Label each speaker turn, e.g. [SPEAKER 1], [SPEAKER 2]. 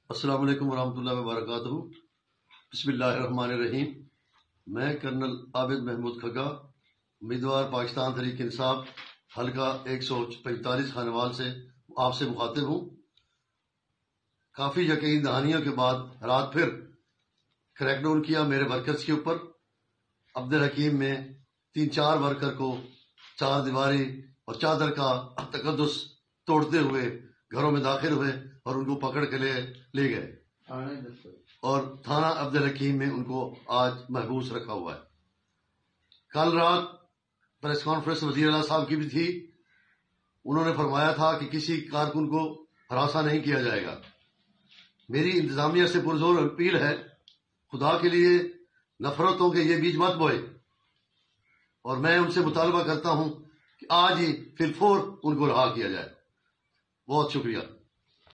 [SPEAKER 1] अस्सलाम वालेकुम वरहमतुल्लाहि वबरकातुहू। बिस्मिल्लाहिर्रहमानिर्रहीम। मैं कर्नल आबिद महमूद खग्गा, उम्मीदवार पाकिस्तान तहरीक इंसाफ हल्का 145 खानेवाल से आपसे मुखातिब हूँ। काफ़ी यकीन दहानियों के बाद रात फिर क्रैकडाउन किया मेरे वर्कर्स के ऊपर। अब्दुल हकीम में 3-4 वर्कर को चार दीवारी और चादर का तकद्दुस तोड़ते हुए घरों में दाखिल हुए और उनको पकड़ के ले गए और थाना अब्दुल हकीम में उनको आज महबूस रखा हुआ है। कल रात प्रेस कॉन्फ्रेंस वज़ीर आला साहब की भी थी। उन्होंने फरमाया था कि किसी कारकुन को हरासा नहीं किया जाएगा। मेरी इंतजामिया से पुरजोर अपील है, खुदा के लिए नफरतों के ये बीज मत बोए और मैं उनसे मुतालबा करता हूं कि आज ही फिलफोर उनको रहा किया जाए। बहुत शुक्रिया।